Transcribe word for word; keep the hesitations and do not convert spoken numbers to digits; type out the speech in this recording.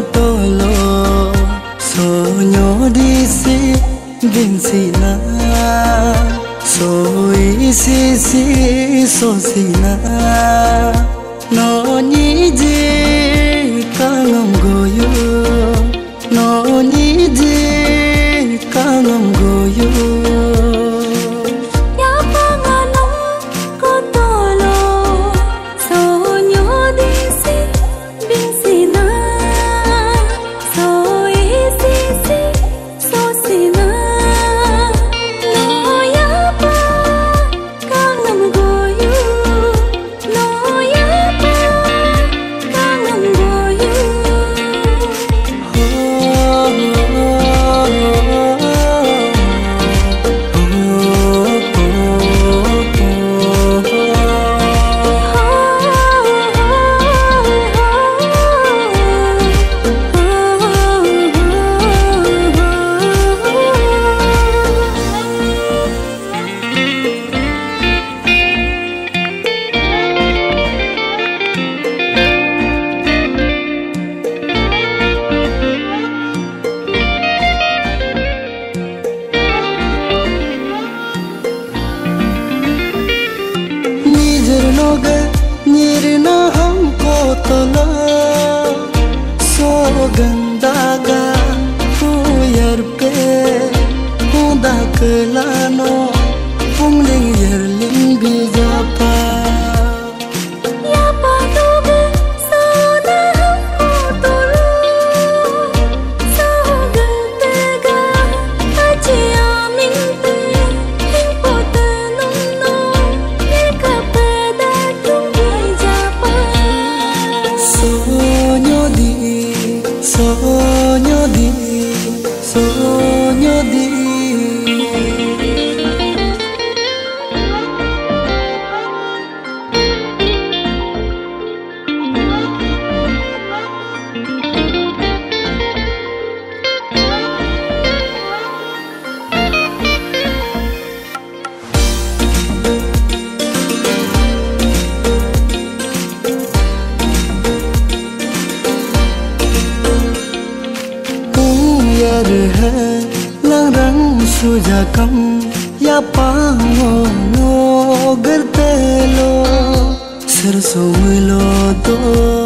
tolo sonyo disi ginsina so isi si so sina no ni je kangam goyo no ni je kangam goyo Nirna हमको तोला सो गंदागा पुयर पे पुदा कलानो पुंगलिंग यरलिंग बिजापा Sonyo di, sonyo di. यार है lung सुजा कम या पांगो no गरते लो सरसों मिलो दो